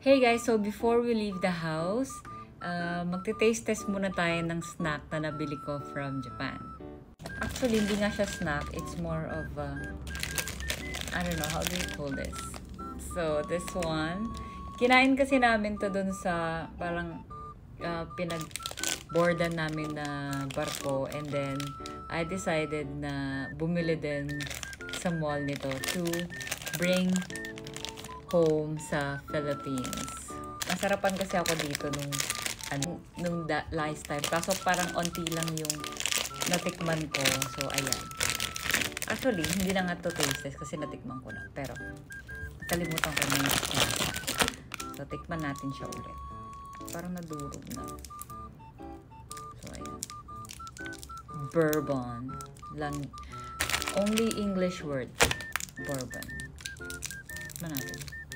Hey guys, so before we leave the house, magte-taste test muna tayo ng snack na nabili ko from Japan. Actually, hindi nga siya snack. It's more of I don't know, how do you call this? So, this one, kinain kasi namin to dun sa parang pinag-boardan namin na barko, and then I decided na bumili din sa mall nito to bring home sa Philippines. Nasarapan kasi ako dito nung last time. Kaso parang onti lang yung natikman ko. So, ayan. Actually, hindi na nga to taste test kasi natikman ko na. Pero, nakalimutan ko na yung lasa. So, tikman natin siya ulit. Parang nadurog na. So, ayan. Bourbon. Only English word. Bourbon. Tikman natin.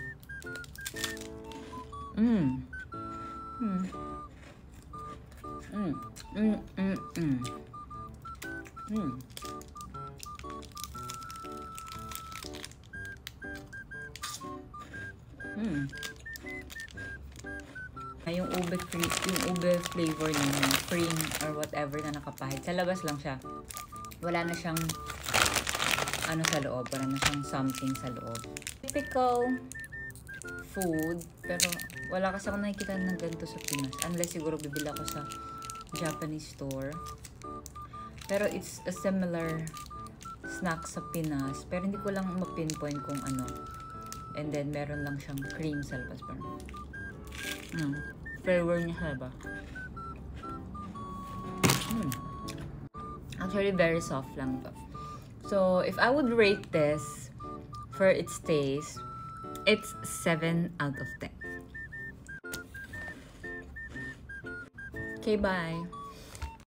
Yung ube flavor niya, yung cream or whatever na nakapahid. Sa labas lang siya. Wala na siyang ano sa loob. Wala na siyang something sa loob. Typical food. Pero wala kasi ako nakikita ng ganito sa Pinas. Unless siguro bibili ako sa Japanese store. Pero it's a similar snack sa Pinas. Pero hindi ko lang ma-pinpoint kung ano. And then meron lang siyang cream sa labas. Flavor niya sa labas. Actually, very soft lang to. So, if I would rate this for its taste, it's 7 out of 10. Okay, bye.